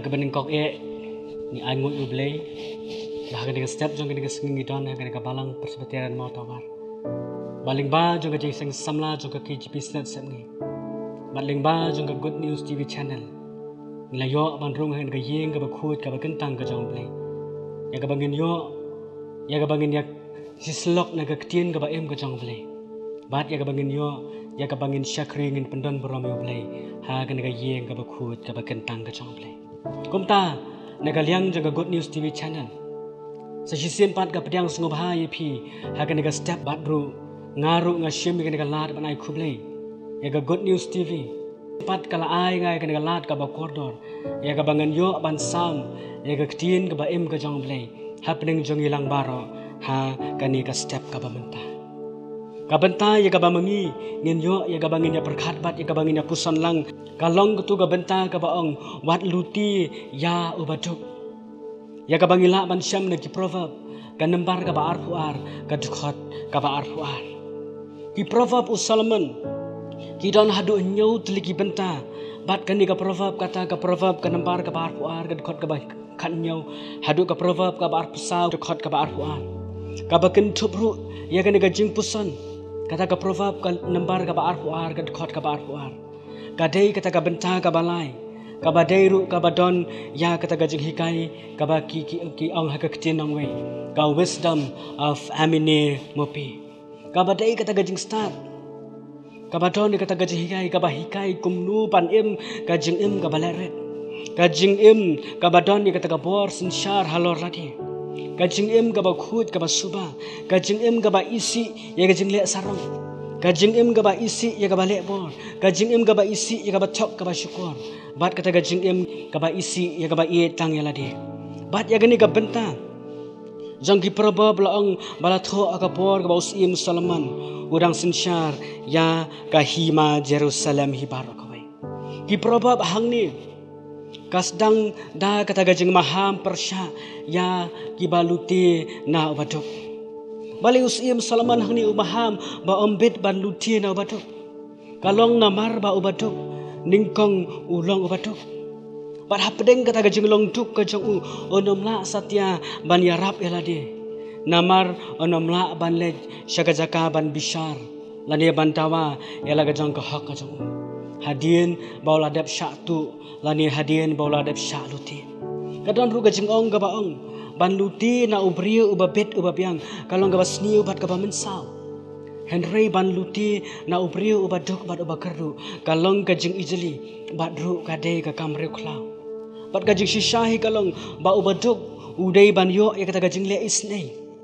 kebening kok ni angut ublay dah kena step jong kena sengi don kena balang persebetian mau tawar baling ba jong ke jeng samla jong ke KGP Snap sep ni baling ba jong ke Good News TV channel ngelayo ban rung hen ke yeng ke bakut ke bakentang ke jong blay ya ke bangin yo ya ke bangin ya sislok na ke ketien ke ba em ke jong blay bat ya ke bangin yo ya ke bangin syakri ngin pendon berom yo blay ha kena ke yeng ke bakut ke bakentang ke jong blay kumta nagaliang jong ke Good News TV channel sa sisien pat ka pediang sungub ha pi ha kena step bat bro ngaru ngashim kena lat banai kublay ya ka Good News TV pat kala ai ngai kena lat ka ba kordor ya ka bangan yo ban sam ya ka ktien ka ba em ka jong blay happening jong ilang baro ha kani ka step ka ba menta ka benta ya ka ba mangi ngin yo ya ka bangin ya perkhat bat ya ka bangin ya puson lang kalong tu ka benta ka ba ong wat luti ya ubaduk ya ka bangila ban syam na ki proverb ka nembar ka ba arfuar ka dukhot ka ba arfuar ki proverb Solomon ki don hadu nyau teliki benta bat kan ni ka proverb kata ka proverb ka nembar ka ba arfuar ka dukhot ka ba kan nyau hadu ka proverb ka ba arpusau dukhot ka ba arfuar ka ba ken thupru ya kan ka jing puson kata ka proverb ka nembar ka ba arfuar ka dukhot ka ba arfuar ka dei kata ka benta ka balai kaba deiru kaba don ya kata gajing hikai kaba ki ong haka ketinong we ka wisdom of amine mopi kaba dei kata gajing start kaba don kata gajing hikai kaba hikai kumnu pan im gajing im kaba leret gajing im kaba don kata ka bor sinshar halor lati gajing im kaba khut kaba suba gajing im kaba isi ya gajing le sarong gajing im kaba isi ya kaba le bor gajing im kaba isi ya kaba thok kaba syukur bat kata gajing im kaba isi ya kaba ie tang ya ladi bat ya gani ka benta jong ki proverb laong bala tho aka por ka usim Solomon udang sinshar ya ka hima Jerusalem hi barakawai ki proverb hangni kasdang da kata gajing maham persya ya ki baluti na ubaduk bali usim Solomon hangni umaham ba ombit ban luti na ubaduk kalong namar ba ubaduk ningkong ulong ubaduk bat hapdeng kata gajing long duk kajong onomla satya ban yarap elade namar onomla ban le syagajaka ban bishar lani ban tawa ela gajong ka hak kajong hadien baula dep syatu lani hadien baula dep syaluti kadon ru gajing ong ga baong ban luti na ubrio ubabet ubabiang kalong ga basni ubat ka bamensau Henry ban luti na ubrio ubaduk bat ubakardu kalong gajing ijeli badru kade ka kamre khlau bat gajing shishahi kalong ba ubaduk udai ban yo ya kata gajing le isnei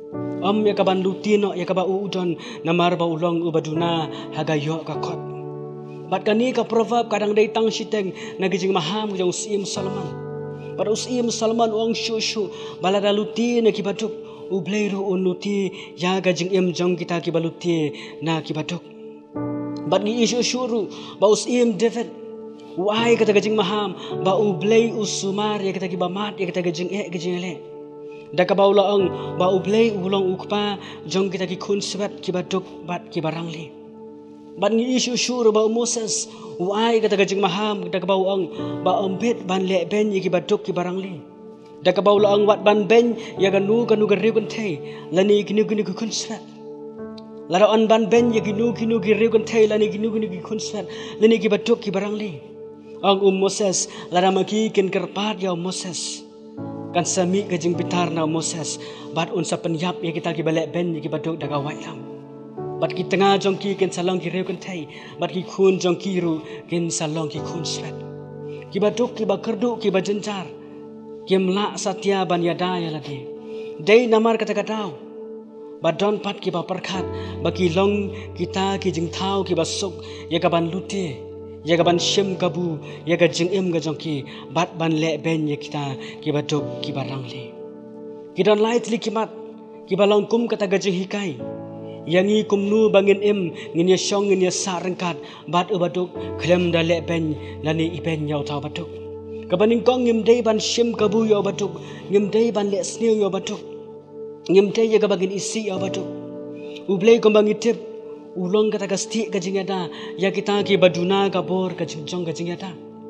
ya ka ban luti no ya ka ba udon namar ba ulong ubaduna haga yo ka kot bat kani ka proverb kadang dai tang shiteng na gajing maham gajing usim Solomon bat usim Solomon ong shushu balada luti na kibaduk ubleiru unuti ya gajing im jong kita ki baluti na ki baduk bat ni isu shuru ba usim David wai kata gajing maham ba ublei usumar ya kata ki bamat ya kata gajing gajing le da ka baula ong ba ublei ulong ukpa jong kita ki kun sebab ki baduk bat ki barangli bat ni isu shuru ba Moses wai kata gajing maham da ka bau ong ba ombet ban le ben ya ki baduk ki barangli da ka baula ang wat ban ben ya ganu gariu kan thei lani ginu kun sweat lara on ban ben ya ginu gariu kan thei lani ginu kun sweat lani ki batuk ki barangli ang Moses lara maki kin kerpat ya Moses kan sami gajing pitar na Moses bat unsa penyap ya kita ki balek ben ya ki batuk da ka wailam bat ki tengah jong ki kin salong ki riu kan thei bat ki khun jong ki ru kin salong ki kun sweat ki batuk ki bakardu ki bajenjar Kimla satya ban yada ya lagi. Dei namar kata-katau. Badon pat ki ba perkhat baki long kita ki jing thau ki basuk ya ka ban luti ya ka ban shim kabu ya ka jing im ga jong ki bat ban le ben ya kita ki baduk ki barangli. Ki don light li ki mat ki balong kum kata gajing hikai. Yangi kumnu bangin im ngin ya syong ngin ya sarengkat bat ubaduk klem da le ben lani iben yau tau baduk. Kabaning kong ngim dei ban shim kabu yo batuk ngim dei ban le snew yo batuk ngim dei ya kabagin isi yo batuk ublei kombang itip ulong kata kasti kajing ada ya kita ki baduna kabor kajing jong kajing ada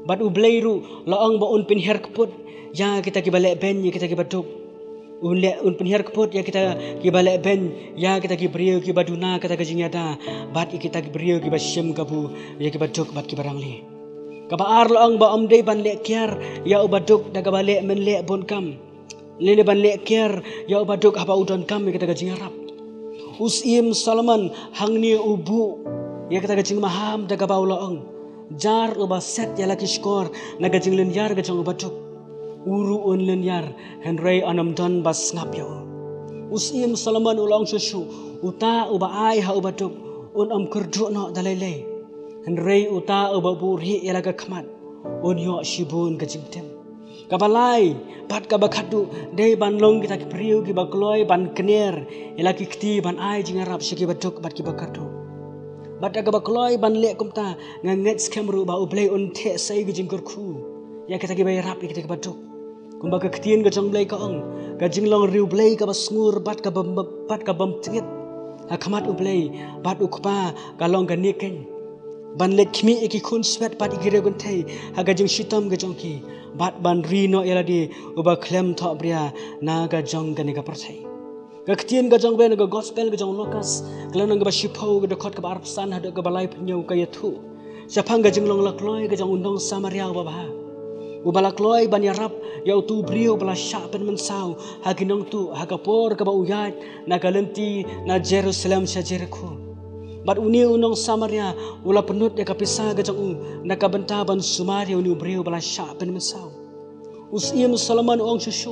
Bat ublay ru laang ba un pinher keput ya kita kibalik ben ya kita kibaduk. Un pinher keput ya kita kibalik ben ya kita kibriu kibaduna kita kejinyada. Bat kita kibriu kibasyem kabu ya kibaduk bat kibarang li. Kabaar laang ba day ban lek kiar ya ubaduk da kabalik men lek bon kam. Lele ban lek kiar ya ubaduk haba udon kam ya kita kejingarap. Usim Solomon hangni ubu ya kita kejing maham da kabau laang. Jar uba set ya laki skor na kejing lenyar kejang ubaduk. Uru un lenyar Henry anam don bas ngap ya. Usim Solomon ulang susu uta uba ai ha ubaduk un am kerdu no dalai. Henry uta uba buri ya laga khamat un yo shibun kejing tem. Kabalai bat kabakadu dei ban long kita kipriu ki bakloi ban kener elaki kti ban ai jingarap shiki baduk bat ki bakadu bat kabakloi ban lek kumta nganget skamru ba ublei un the sai ki jingkurku ya kita ki bai rap kita ki baduk kumba ka ktien ka jong blei ka ong ka jinglong riu blei ka basngur bat ka bam tingit akamat ublei bat ukpa ka long ka niken ban let kimi eki khun swet bat igire gun thai haga jing shitam ga jongki bat ban rino eladi uba klem tho bria na ga jong ga ni ga perthai ga ktien ga jong ben ga gospel ga jong lokas klan ga shipo ga dokot ka arpsan hadu ga balai pnyo ka yathu sapang ga jing long lakloi ga jong undong samaria ba ba ubalakloi ban yarap ya tu brio bala sha pen mensau haginong tu hagapor ka ba uyat na galenti na Jerusalem sha Jericho bat uni unong Samaria ula penut ya kapisa gajang nakabenta ban Samaria uni brio bala sha pen mensau usim Solomon ong susu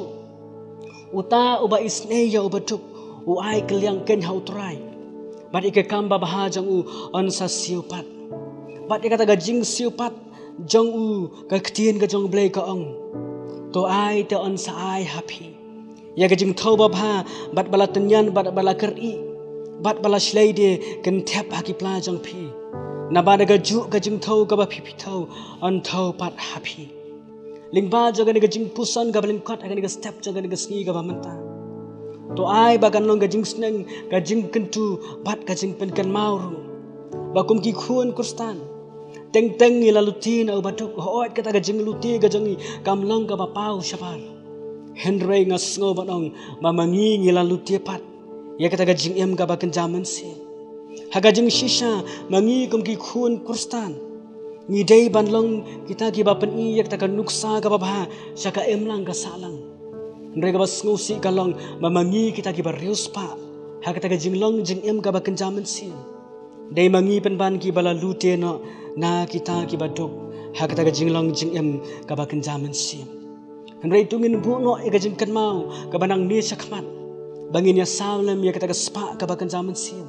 uta uba isne ya ubaduk uai keliang ken hautrai bat ike kamba bahajang on sa siupat bat ikata gajing siupat jong ka ktien gajong blei ka ong to ai te on sa ai happy ya gajing thau ba bha bat bala tenyan bat bala keri bat bala shlaide ken thep haki pla jong phi na ba ga ju ga jing thau ka ba phi thau on thau pat happy lingba jaga ni ga jing pusan ga baling khat ga ni ga step jaga ni ga sni ga ba manta to ai ba kan long ga jing sneng ga jing kentu bat ga jing pen kan mauru ba kum ki khun kurstan teng teng ni lalu tin au batuk hoat kata ga jing luti ga jangi kam long ga ba pau syapar Henry ngas ngo banong mamangi ni lalu ti pat ya kata gajing em ga bakan zaman si hagajing shisha mangi kum ki khun kurstan ni dei ban long kita ki bapan i ya kata kan nuksa ga ba saka em lang ga salang ndre ga bas ngusi ka long mamangi kita ki barius pa ha kata gajing long jing em ga bakan zaman si dei mangi pen ban ki bala lute no na kita ki baduk ha kata gajing long jing em ga bakan zaman si ndre tungin bu no e gajing kan mau ga banang ni sakmat bangin ya salam ya kata spa ka bakan zaman siam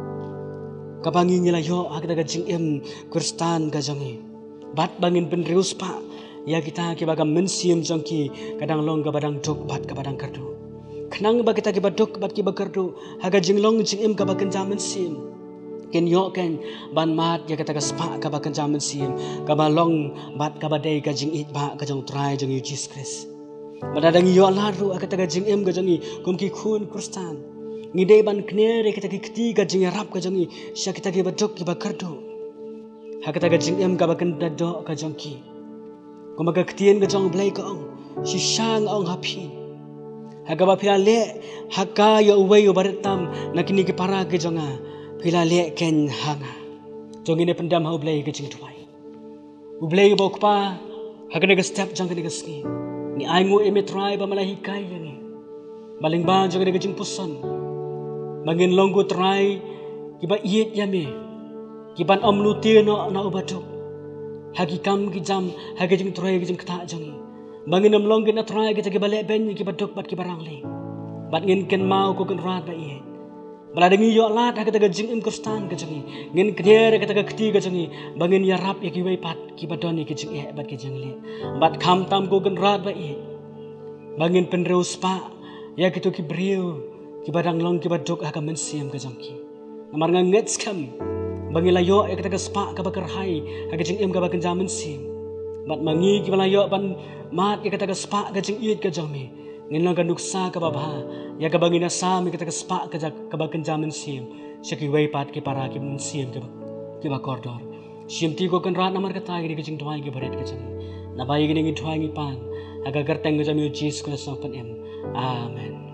ka bangin ya yo kata jing em kurstan ka jangi bat bangin pen rius pa ya kita ki bagam mensiam jangki kadang long ka badang duk bat ka badang kardu khnang ba kita ki baduk bat ki bakardu haga jing long jing em ka bakan zaman siam ken yo ken ban mat ya kata spa ka bakan zaman siam ka balong bat ka badai ka jing it ba ka jong try jong Jesus Christ badadang yo laru akata gajing em gajangi kumki khun kurstan ngidei ban knere kita ki kti gajing rap gajangi sya kita ki badok ki bakardo hakata gajing em ga bakan daddo gajangki kumaga ktien gajang blai ka ong si shang ong happy haga ba phila le hakka yo uwei yo baratam nakini ki para gajanga phila le ken hanga jongine pendam ha blai gajing tuai ublai bokpa haga ga step jangane ga ski ni aingu emetrai ba malahi kai yani baling ba jaga de jing pusan bangin longgo trai kiba iet yame kiban amlu te no na ubatu hagi kam ki jam hagi jing trai jing kata jangi bangin am longge na trai ki bale ben ki badok bat ki barang le bat ngin ken mau ko ken rat ba iet bala dengi yo lat hagi taga jing im kurstan ka jangi ngin kner ka taga kti ka jangi bangin ya rap ya ki wei pat ki badoni ki jing e bat ki jing le bat kham tam ko ken rat ba iet bangin penreus pa ya kitu ki brio ki badang long ki badok ha ka mensiam ka jangki namar nganget skam bangila yo ek taga spa ka bakar hai ha ka jing em ka bakan zaman sim bat mangi ki bala yo ban mat ki taga spa ka jing it ka jami ngin lang ka nuksa ka babha ya ka bangina sam ki taga spa ka bakan zaman sim syaki wei pat ki para ki mensiam ki ba kordor Siamti ko kan rat namar kata gini kecing tuai ke baret kecing. Nabai gini tuai ngi pan. Agar kerteng kecami Jesus Kristus pan em. Amen.